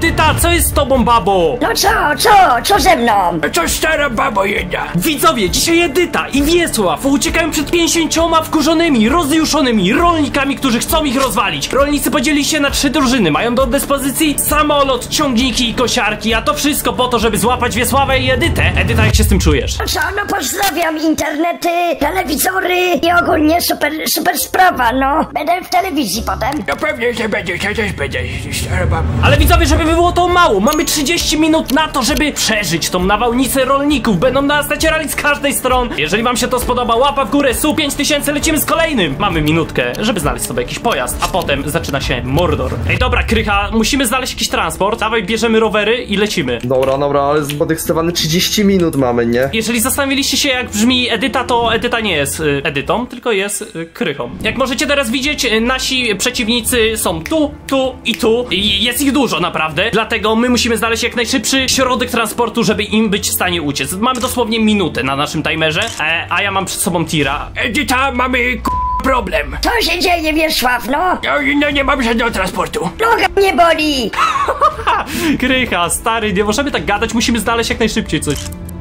Edyta, co jest z tobą, babo? No co ze mną? Co stara babo jedna? Widzowie, dzisiaj Edyta i Wiesław uciekają przed 50 wkurzonymi, rozjuszonymi rolnikami, którzy chcą ich rozwalić. Rolnicy podzielili się na 3 drużyny, mają do dyspozycji samolot, ciągniki i kosiarki, a to wszystko po to, żeby złapać Wiesława i Edytę. Edyta, jak się z tym czujesz? No co, no pozdrawiam internety, telewizory i ogólnie super sprawa, no. Będę w telewizji potem. No pewnie, że będziesz, ja też będę, stara babo. Ale widzowie, żeby było to mało, mamy 30 minut na to, żeby przeżyć tą nawałnicę rolników. Będą nas nacierali z każdej strony. Jeżeli wam się to spodoba, łapa w górę, 5000, lecimy z kolejnym. Mamy minutkę, żeby znaleźć sobie jakiś pojazd, a potem zaczyna się mordor. Ej, dobra, Krycha, musimy znaleźć jakiś transport. Dawaj, bierzemy rowery i lecimy. Dobra, ale podekscytowany 30 minut mamy, nie? Jeżeli zastanawialiście się, jak brzmi Edyta, to Edyta nie jest Edytą, tylko jest Krychą. Jak możecie teraz widzieć, nasi przeciwnicy są tu i tu. I jest ich dużo, naprawdę. Dlatego my musimy znaleźć jak najszybszy środek transportu, żeby im być w stanie uciec. Mamy dosłownie minutę na naszym timerze, a ja mam przed sobą tira. Edyta, mamy problem. Co się dzieje, Wiesław, no? No nie mam żadnego transportu. Noga mnie boli. Krycha, stary, nie możemy tak gadać, musimy znaleźć jak najszybciej coś.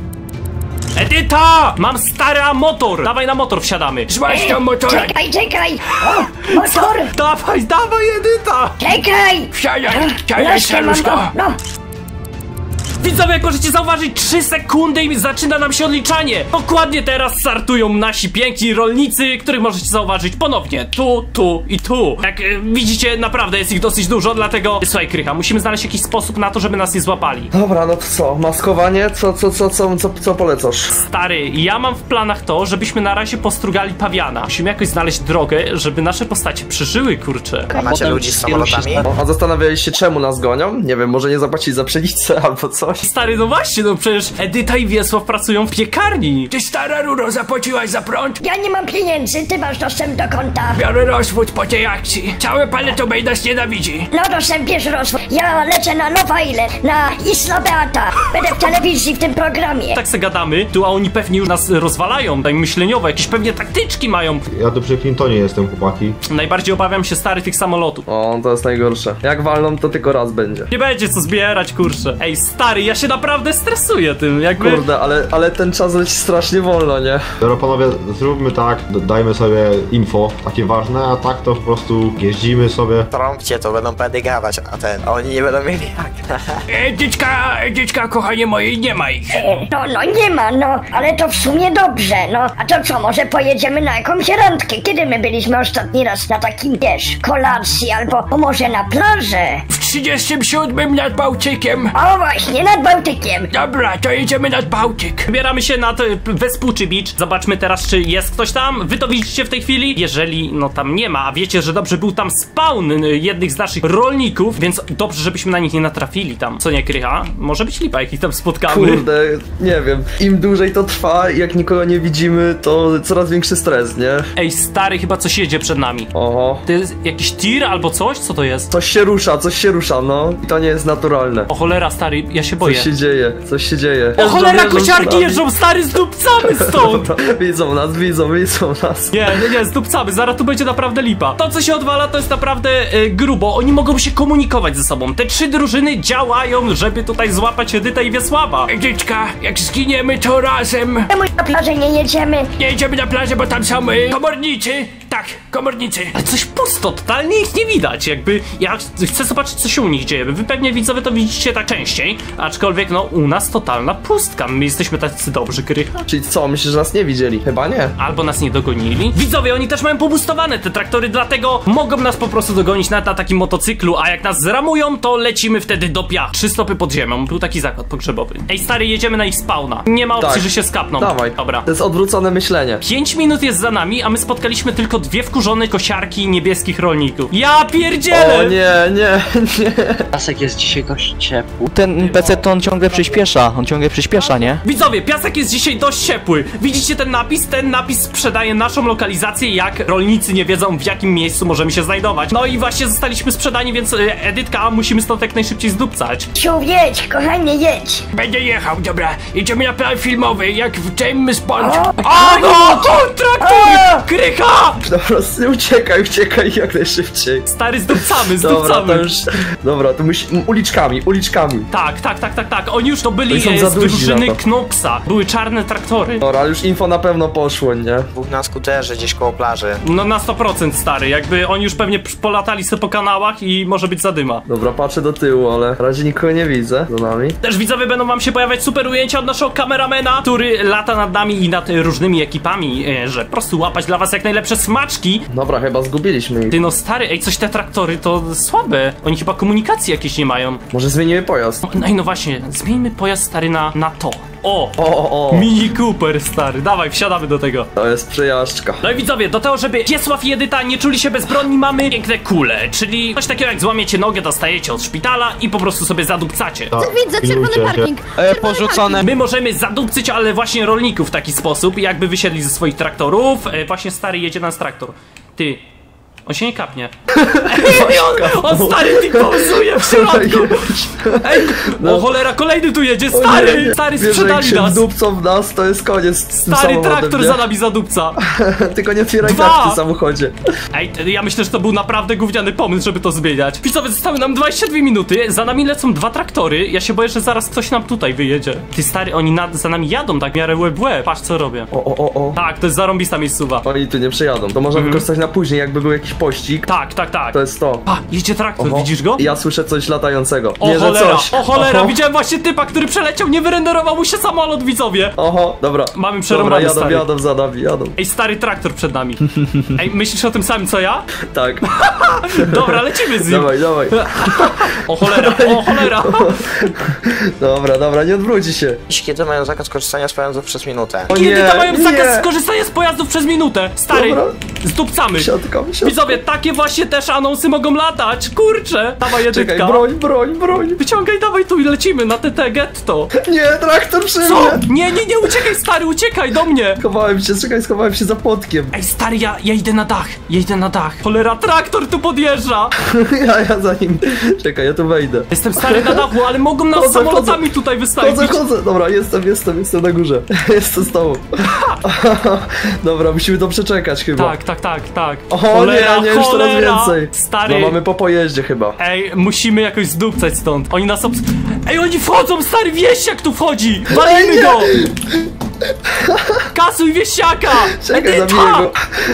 Edyta! Mam stary motor! Dawaj na motor wsiadamy. Złaź tam motora. Czekaj. O, motor. Dawaj, Edyta! Czekaj. Wsiadaj, staruszko. No. Widzowie, jak możecie zauważyć, 3 sekundy i zaczyna nam się odliczanie. Dokładnie teraz startują nasi piękni rolnicy, których możecie zauważyć ponownie tu i tu. Jak widzicie, naprawdę jest ich dosyć dużo, dlatego słuchaj, Krycha, musimy znaleźć jakiś sposób na to, żeby nas nie złapali. Dobra, no to co? Maskowanie? Co polecasz? Stary, ja mam w planach to, żebyśmy na razie postrugali pawiana. Musimy jakoś znaleźć drogę, żeby nasze postacie przeżyły, kurczę. A macie ludzi z samolotami? A zastanawialiście, czemu nas gonią? Nie wiem, może nie zapłacić za pszenicę albo coś? Stary, no właśnie, no przecież Edyta i Wiesław pracują w piekarni. Ty stara ruro, zapłaciłaś za prąd? Ja nie mam pieniędzy, ty masz dostęp do konta. Biorę rozwód po tej akcji. Całe Paletobey nas nienawidzi. No dostęp, bierz rozwód. Ja lecę na Love Island, na Isla Beata. Będę w telewizji w tym programie. Tak se gadamy, tu a oni pewnie już nas rozwalają, tak myśleniowo, jakieś pewnie taktyczki mają. Ja tu przy Clintonie jestem, chłopaki. Najbardziej obawiam się, stary, tych samolotów. O, to jest najgorsze. Jak walną, to tylko raz będzie. Nie będzie co zbierać, kurczę. Ej, stary, ja się naprawdę stresuję tym, jakby... Kurde, ale ten czas leci strasznie wolno, nie? Dobra, panowie, zróbmy tak, dajmy sobie info, takie ważne, a tak to po prostu jeździmy sobie. Trąbcie, to będą pedy gadać, a oni nie będą mieli jak. Edytka, kochanie moje, nie ma ich. No nie ma, no, ale to w sumie dobrze, no. A to co, może pojedziemy na jakąś randkę? Kiedy my byliśmy ostatni raz na takim, wiesz, kolacji, albo może na plażę? W 37 nad Bałtykiem. O właśnie, nad Bałtykiem. Dobra, to jedziemy nad Bałtyk. Wybieramy się nad Vespucci Beach. Zobaczmy teraz, czy jest ktoś tam. Wy to widzicie w tej chwili? Jeżeli, no tam nie ma, a wiecie, że dobrze był tam spawn jednych z naszych rolników, więc dobrze, żebyśmy na nich nie natrafili tam. Co nie, Krycha? Może być lipa, jak ich tam spotkamy. Kurde, nie wiem. Im dłużej to trwa, jak nikogo nie widzimy, to coraz większy stres, nie? Ej, stary, chyba coś jedzie przed nami. Oho. To jest jakiś tir albo coś? Co to jest? Coś się rusza, no. I to nie jest naturalne. O cholera, stary, ja się boję. Coś się dzieje. O cholera, kosiarki jeżdżą, stary, zdupcamy stąd! Widzą nas. Nie, zdupcamy, zaraz tu będzie naprawdę lipa. To, co się odwala, to jest naprawdę grubo. Oni mogą się komunikować ze sobą. Te 3 drużyny działają, żeby tutaj złapać Edytę i Wiesława. Edytka, jak zginiemy, to razem. Czemu na plażę nie jedziemy? Nie jedziemy na plażę, bo tam są komornicy. Tak, komornicy. Ale coś pusto, totalnie ich nie widać, jakby ja chcę zobaczyć, co się u nich dzieje. Wy pewnie, widzowie, to widzicie tak częściej, aczkolwiek no u nas totalna pustka. My jesteśmy tacy dobrzy, Krycha. Czyli co, myślisz, że nas nie widzieli? Chyba nie. Albo nas nie dogonili. Widzowie, oni też mają pobustowane te traktory, dlatego mogą nas po prostu dogonić na takim motocyklu, a jak nas zramują, to lecimy wtedy do pia. 3 stopy pod ziemią, był taki zakład pogrzebowy. Ej, stary, jedziemy na ich spawna. Nie ma opcji, Tak. że się skapną. Dawaj. Dobra. To jest odwrócone myślenie. 5 minut jest za nami, a my spotkaliśmy tylko 2 wkurzone kosiarki niebieskich rolników. Ja pierdzielę! O nie. Piasek jest dzisiaj dość ciepły. Ten PC to on ciągle przyspiesza, nie? Widzowie, piasek jest dzisiaj dość ciepły. Widzicie ten napis? Ten napis sprzedaje naszą lokalizację, jak rolnicy nie wiedzą, w jakim miejscu możemy się znajdować. No i właśnie zostaliśmy sprzedani, więc Edytka, musimy stąd jak najszybciej zdupcać. Siu, jedź, kochanie, jedź. Będę jechał, dobra. Jedziemy na plan filmowy, jak w James Bond. O no! O, traktor! Krycha! Dobra, uciekaj jak najszybciej. Stary, zdupcamy. Dobra, to już... Dobra, to uliczkami. Tak. Oni już to byli Oni są za z duzi drużyny na to. Knoxa. Były czarne traktory. Dobra, ale już info na pewno poszło, nie? Był na skuterze gdzieś koło plaży. No na 100% stary, jakby oni już pewnie polatali sobie po kanałach i może być zadyma. Dobra, patrzę do tyłu, ale na razie nikogo nie widzę za nami. Też widzowie będą wam się pojawiać super ujęcia od naszego kameramena, który lata nad nami i nad różnymi ekipami, że po prostu łapać dla was jak najlepsze smaczki. Dobra, chyba zgubiliśmy ich. Ty no stary, ej, coś te traktory to słabe. Oni chyba komunikacji jakieś nie mają. Może zmienimy pojazd. No i no właśnie, zmieńmy pojazd stary na to. O! O. Mini Cooper stary, dawaj, wsiadamy do tego. To jest przejażdżka. No i widzowie, do tego, żeby Wiesław i Edyta nie czuli się bezbronni, mamy piękne kule, czyli coś takiego jak złamiecie nogę, dostajecie od szpitala i po prostu sobie zadupcacie. Tak, Widzę, czerwony pilnujcie się. parking. Porzucone. My możemy zadupcyć, ale właśnie rolników w taki sposób, jakby wysiedli ze swoich traktorów. Właśnie stary jedzie nas traktor. Ty. On się nie kapnie. Ej, on stary tikpozuje w środku. Ej, o cholera, kolejny tu jedzie, stary! Stary, Wiesz, sprzedali jak się nas. wdupcą w nas, to jest koniec z tym Stary samochodem, traktor nie? za nami zadupca. Tylko nie otwieraj Dwa. karty w samochodzie. Ej, ja myślę, że to był naprawdę gówniany pomysł, żeby to zmieniać. Widzowie, zostały nam 22 minuty, za nami lecą 2 traktory. Ja się boję, że zaraz ktoś nam tutaj wyjedzie. Ty stary, oni za nami jadą tak w miarę łeb w łeb. Patrz co robię. O. Tak, to jest zarąbista miejscowa. Oni tu nie przejadą. To można wykorzystać na później, jakby był jakiś pościg. Tak. To jest to. Pa, jedzie traktor, Oho. widzisz go? Ja słyszę coś latającego. O Nie, że cholera, coś. o cholera, Oho. widziałem właśnie typa, który przeleciał, nie wyrenderował mu się samolot, widzowie. Oho, dobra. Mamy przerąbane, Dobra, stary. jadą za nami, jadą. Ej, stary traktor przed nami. Ej, myślisz o tym samym co ja? Tak. Dobra, lecimy z nim. Dawaj. O cholera. Dobra, nie odwróci się. Kiedy mają zakaz korzystania z pojazdów przez minutę. O Kiedy nie, to mają zakaz nie. skorzystania z pojazdów przez minutę? Stary, Dobra. zdupcamy. Siatka. Widzowie, takie właśnie też anonsy mogą latać, kurczę. Dawaj, Czekaj, Edytka. broń. Wyciągaj, dawaj tu i lecimy na TT getto. Nie, traktor przy Co? mnie. Nie, uciekaj stary, uciekaj do mnie. Schowałem się za płotkiem. Ej, stary, ja idę na dach. Cholera, traktor tu podjeżdża. Ja za nim. Czekaj, ja tu wejdę. Jestem stary na dachu, ale mogą nas Chodzę, samolotami tutaj wystawić. Chodzę. Dobra, jestem na górze. Jestem z tobą. Dobra, musimy to przeczekać chyba. Tak. O Cholera, nie, już coraz cholera. więcej. Stary. No mamy po pojeździe chyba. Ej, musimy jakoś zdupcać stąd. Oni nas Ej, oni wchodzą, stary, wieściak tu wchodzi. Walimy nie. go. Kasuj wieściaka. Czekaj, Edyta! zabiję go.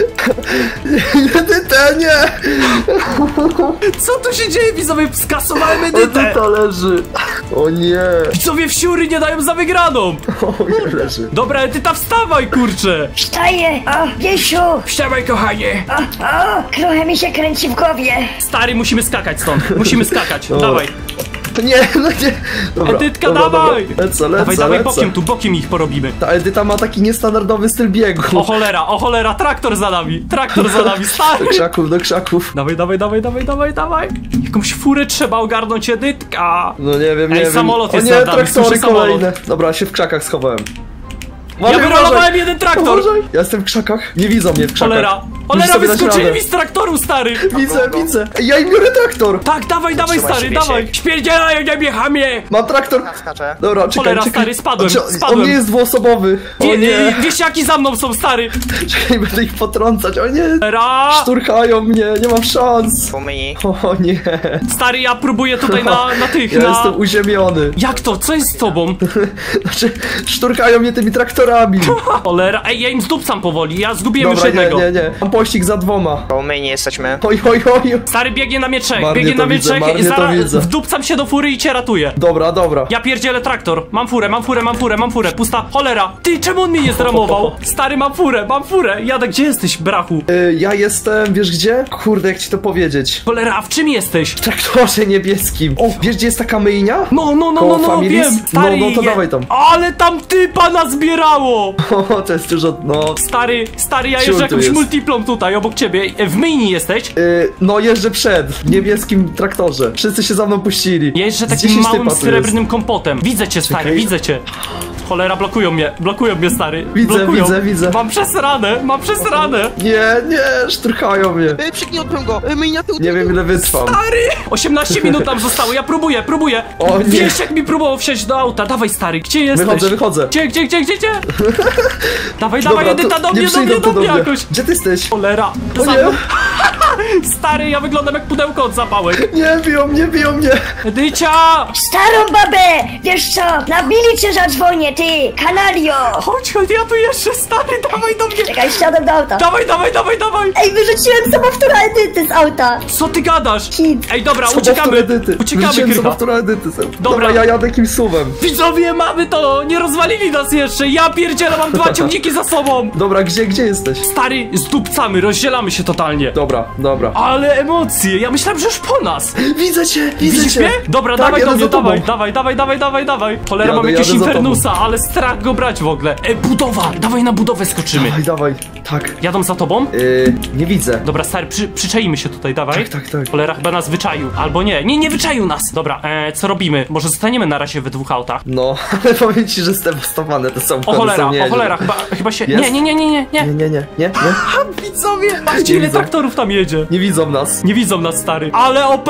Edyta, nie! Co tu się dzieje, widzowie? Skasowałem Edytę. Edyta leży. O nie. Widzowie wsiury nie dają za wygraną. O, nie leży. Dobra, Edyta, wstawaj, kurczę. Wstaję! O, Wiesiu! Wstawaj, kochanie. O, trochę mi się kręci w głowie. Stary, musimy skakać stąd. Musimy skakać. Dobra. Dawaj. Nie. Dobra, Edytka, dobra, dawaj. Dobra. Lecę. Dawaj, bokiem ich porobimy. Ta Edyta ma taki niestandardowy styl biegu. O cholera, traktor za nami, stary. Do krzaków. Dawaj. Jakąś furę trzeba ogarnąć, Edytka. No nie wiem. Ej, samolot O jest nie, nad nami, traktory słyszę samolot. kolejne. Dobra, się w krzakach schowałem. Ja wyrolowałem jeden traktor. Uważaj. Ja jestem w krzakach. Nie widzą mnie w krzakach. Cholera, Musisz sobie dać wyskoczyli radę. mi z traktoru, stary. Widzę. Ej, ja im biorę traktor. Tak, dawaj, Trzymaj stary, się, dawaj. Wiesiek. Śpierdzielaj, nie hamie. Mam traktor. Skaczę. Dobra, czekaj. Cholera, stary, spadłem. On nie jest dwuosobowy. O nie. Wieściaki za mną są, stary. Czekaj, będę ich potrącać. O nie. Szturchają mnie. Nie mam szans. Pomyj. O nie. Stary, ja próbuję tutaj na tych, Ja jestem uziemiony. Jak to? Co jest z tobą? Znaczy, szturchają mnie tymi traktorami. Cholera, ej, ja im zdupcam powoli, ja zgubiłem już Dobra, jednego. nie. Mam pościg za 2. Pomyj, nie jesteśmy. Oj. Stary biegnie na mnie trzech, Marnie to widzę, i marnie to zaraz widzę. wdupcam się do fury i cię ratuję. Dobra. Ja pierdzielę traktor, mam furę, pusta, cholera. Ty, czemu on mnie nie zramował? Stary, mam furę, jadę, gdzie jesteś, brachu? Ja jestem, wiesz gdzie? Kurde, jak ci to powiedzieć. Cholera, a w czym jesteś? W traktorze niebieskim. O, wiesz gdzie jest taka myjnia? No, Koło Familis? wiem, stary. No to dawaj tam. Ale tam typa nazbierało. O, to jest dużo, no. Stary, ja Ciul jeżdżę tu jakąś jest. multiplą tutaj, obok ciebie. W myjni jesteś? No jeżdżę w niebieskim traktorze. Wszyscy się za mną puścili. Ja jeżdżę Z takim 10 małym typa tu srebrnym kompotem. Widzę cię, stary, Czekaj. widzę cię. Cholera, blokują mnie, stary. Widzę, blokują. widzę. Mam przesrane. Nie, szturchają mnie. Przygniotłem go, miniaturę. Nie wiem ile wytrwam. Stary! 18 minut nam zostało, ja próbuję. O nie. Wiesz, jak mi próbował wsiąść do auta. Dawaj, stary, gdzie jesteś? Wychodzę. Gdzie? Dawaj, Dobra, Edyta, to do nie przyjdą mnie tu do mnie. jakoś. Gdzie ty jesteś? Cholera. O nie. Stary, ja wyglądam jak pudełko od zapałek. Nie, biją mnie. Edycia! Starą babę! Wiesz co? Na milicję zadzwonię, ty! Kanalio! Chodź, ja tu jeszcze, stary, dawaj do mnie. Czekaj, wsiadam do auta. Dawaj. Ej, wyrzuciłem sobowtóra Edyty z auta! Co ty gadasz? Hit. Ej, dobra, Sobowtór Edyty. Uciekamy, Wrzuciłem Krycha. sobowtóra Edyty. Dobra. Dobra, ja jadę jakimś suwem. Widzowie, mamy to! Nie rozwalili nas jeszcze! Ja pierdzielę, mam 2 ciągniki za sobą! Dobra, gdzie jesteś? Stary, zdupcamy, rozdzielamy się totalnie. Dobra. Ale emocje, ja myślałem, że już po nas. Widzę cię. Widzisz mnie? Dobra, Tak, dawaj do jadę mnie, za tobą. dawaj. Cholera, Jadę, mam jakiegoś jadę za tobą. infernusa, ale strach go brać w ogóle. Budowa, dawaj na budowę skoczymy. Dawaj. Tak. Jadą za tobą? Nie widzę. Dobra, stary, przyczaimy się tutaj, dawaj. Tak. Cholera chyba nas wyczaił, albo nie wyczaił nas. Dobra, co robimy? Może zostaniemy na razie we 2 autach? No, ale powiem ci, że zdewastowane te są. O cholera, chyba się... Jest? Nie. Ha, widzowie, patrzcie ile widzą. traktorów tam jedzie. Nie widzą nas. Nie widzą nas, stary. Ale OP!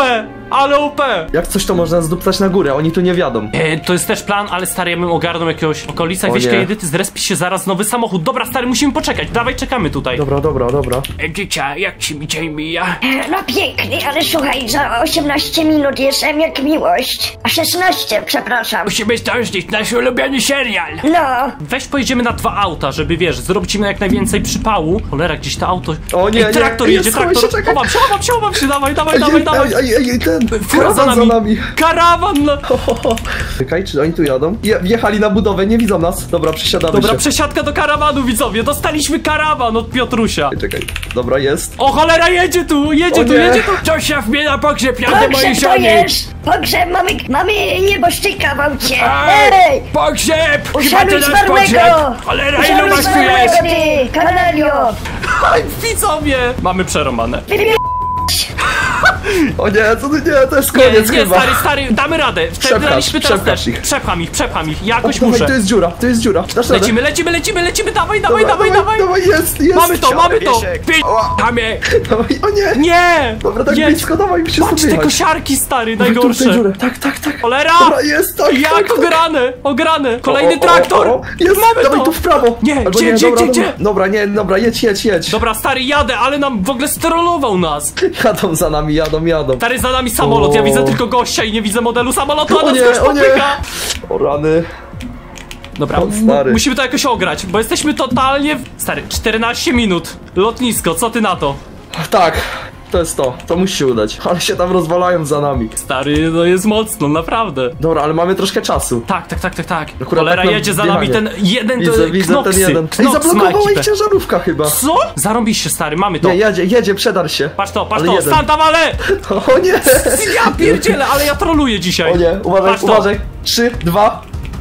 Jak coś to można zduptać na górę, oni tu nie wiadą. To jest też plan, ale stary, ja bym ogarnął jakiegoś okolicach. O Weź nie. Edyty, zrespi się zaraz nowy samochód. Dobra, stary, musimy poczekać. Dawaj, czekamy tutaj. Dobra. Edycia, jak ci mi dzień mija? No pięknie, ale słuchaj, za 18 minut jestem jak miłość. A 16, przepraszam. Musimy zdążyć, nasz ulubiony serial. No, Weź pojedziemy na 2 auta, żeby wiesz, zrobić im jak najwięcej przypału. Cholera, gdzieś to auto... O nie, Ej, traktor nie, jedzie, schowaj traktor. się, czekaj. Chowam się, dawaj. Ej, ten Fura za nami. Karawan, no. Czekaj, czy oni tu jadą? Wjechali na budowę, nie widzą nas. Dobra, przesiadamy Dobra, się. przesiadka do karawanu, widzowie. Dostaliśmy karawan od Piotrusia. Czekaj, dobra, jest. O cholera, jedzie tu. Zostaw mnie na pogrzeb, jadę mojej pogrzeb to żony. jest! Pogrzeb, mamy nieboszczyka w aucie! Ej, Ej! pogrzeb! Chyba Uszanuj to nasz zmarłego! pogrzeb! Cholera, ilu Uszanuj was tu zmarłego, jest? ty! Kanalio! Aj, widzowie. Mamy przerąbane. O nie, to jest koniec Nie, chyba. stary, damy radę. Wtedy daliśmy teraz przepchasz też. ich. Przepcham ich, jakoś Dawaj, muszę. tu jest dziura. Dasz radę? Lecimy, dawaj. Dawaj, jest. Mamy to. Wiesiek. Kamie! Dawaj, o nie. Nie! Dobra, tak Jedź. blisko, dawaj, mi się Patrz te jechać. kosiarki, stary, Dawaj, tu w tej najgorsze. dziurę. Tak. Cholera! Dobra, jest, tak. Jak ograne. Kolejny traktor. Jest, Mamy dawaj to. tu w prawo. Nie, Albo gdzie? Dobra, jedź. Dobra, stary, jadę, ale nam w ogóle strollował nas. Jadą za nami, jadą. Stary, za nami samolot, ja widzę tylko gościa i nie widzę modelu samolotu, a O nas nie, ktoś o nie. popycha. O rany. Dobra, O, stary. musimy to jakoś ograć, bo jesteśmy totalnie... Stary, 14 minut, lotnisko, co ty na to? Tak, to jest to. To musi się udać. Ale się tam rozwalają za nami. Stary, no jest mocno, naprawdę. Dobra, ale mamy troszkę czasu. Tak. Akurat Cholera, tak na jedzie za nami wjechanie. ten jeden, Widzę Knoxy. ten jeden. Ej, Knox ma zablokowała ich ekipę. ciężarówka chyba. Co? Zarąbiście, stary, mamy to. Nie, jedzie, przedar się. Patrz to, Ale jeden. stan tam, ale! O nie! Ja pierdzielę, ale ja troluję dzisiaj. O nie, Patrz to. uważaj. 3, 2.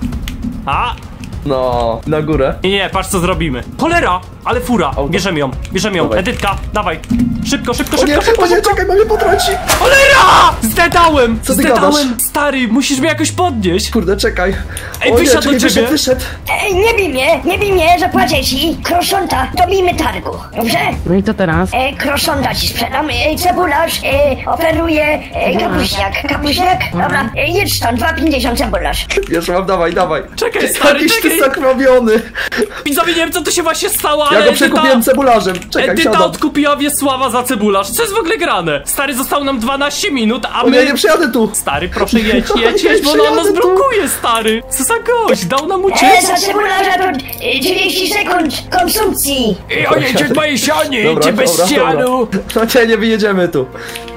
A? No, na górę. Nie, patrz co zrobimy. Cholera, ale fura. Auto. Bierzemy ją. Dawaj. Edytka, dawaj. Szybko. O nie, czekaj, mamy potrąci. Cholera! Zdedałem! Co ty gadasz? Stary, musisz mnie jakoś podnieść. Kurde, czekaj. Ej, O nie, wysiadł czekaj, do ciebie. wyszedł. Ej, nie bij mnie, zapłacę ci! Kroszonta, dobijmy targu, dobrze? No i co teraz? Kroszonta ci sprzedam, cebularz, oferuje kapuśniak, dobra, jedź stąd, 2,50 cebularz. Już mam, dawaj. Czekaj, stary, Jakiś ty czekaj. zakrwawiony. Widzowie, nie wiem co tu się właśnie stało, Ja ale go przekupiłem cebularzem. Czekaj, Edyta siadam. odkupiła Wiesława za cebularz. Co jest w ogóle grane? Stary, zostało nam 12 minut, a O nie, my... nie przejadę tu. Stary, proszę jedź, bo on Przejadę nas tu. blokuje, stary. Co za gość, dał nam Za uciec. cebularza to 30 sekund konsumpcji. I ojedzie od mojej żony, ty bestialu! No nie wyjedziemy tu.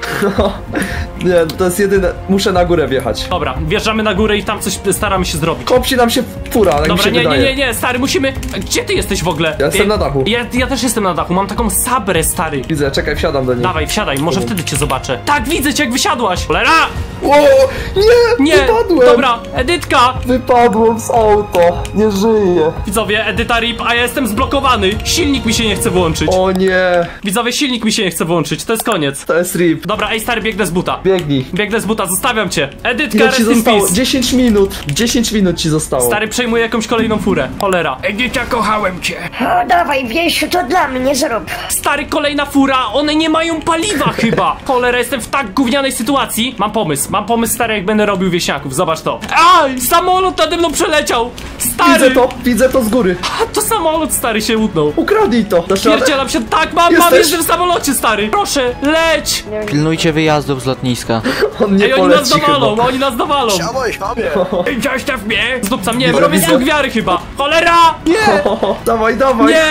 Nie, to jest jedyne. Muszę na górę wjechać. Dobra, wjeżdżamy na górę i tam coś staramy się zrobić. Kopci nam się fura, tak mi Dobra, się wydaje. nie, stary, musimy... Gdzie ty jesteś w ogóle? Ja jestem na dachu. Ja też jestem na dachu, mam taką sabrę, stary. Widzę, czekaj, wsiadam do niej. Dawaj, wsiadaj, może wtedy cię zobaczę. Tak, widzę cię, jak wysiadłaś. Cholera! O, nie, wypadłem. Dobra, Edytka! Wypadłem z auta, nie żyję. Widzowie, Edyta RIP, a ja jestem zblokowany. Silnik mi się nie chce włączyć. O nie, Widzowie, silnik mi się nie chce włączyć, to jest koniec. to jest rip. Dobra, ej stary, biegnę z buta. biegnij. Biegnę z buta, zostawiam cię. Edytka, Ile ci rest in zostało? peace. 10 minut. 10 minut ci zostało. Stary, przejmuje jakąś kolejną furę. Cholera. Edyta, kochałem cię. O, dawaj, Wiesiu, to dla mnie zrób. Stary, kolejna fura, one nie mają paliwa chyba. Cholera, jestem w tak gównianej sytuacji. Mam pomysł, stary, jak będę robił wieśniaków, zobacz to. Aj, samolot nade mną przeleciał. Stary. Widzę to z góry. A, to samolot, stary, się utnął. Ukradnij to. Dasz radę? Pierdzielam się, tak, mam, Jesteś? jestem w samolocie, stary. Proszę, leć. Pilnujcie wyjazdów z lotniska. On nie Ej, oni nas poleci dowalą, chyba. oni nas dowalą. Siadaj, chamie! Zostaw mnie. Zdupcam, nie, Widzę, robię widzę. skok wiary chyba. Cholera. Nie, Dawaj. nie.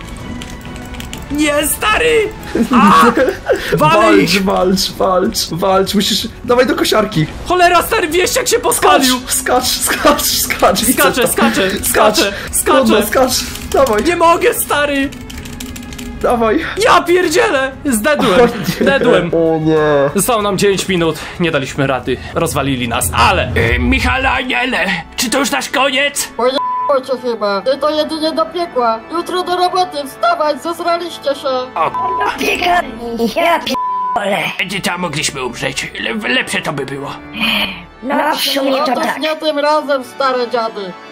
Nie, stary. A, walej ich. Walcz, musisz... Dawaj do kosiarki. Cholera, stary, wieśniak się poskalił. Skacz. Widzę to. Skaczę. Trudno, skacz. Dawaj, Nie mogę, stary. dawaj. Ja pierdzielę. Zdedłem. O nie. Zostało nam 9 minut, nie daliśmy rady, rozwalili nas, ale... Michale, Aniele, czy to już nasz koniec? Cię chyba. Ty to jedynie do piekła. Jutro do roboty, wstawać, zesraliście się. Piekarni, ja p***ole. Edyta, mogliśmy umrzeć. Lepsze to by było. No, w sumie to Otóż tak. nie tym razem, stare dziady.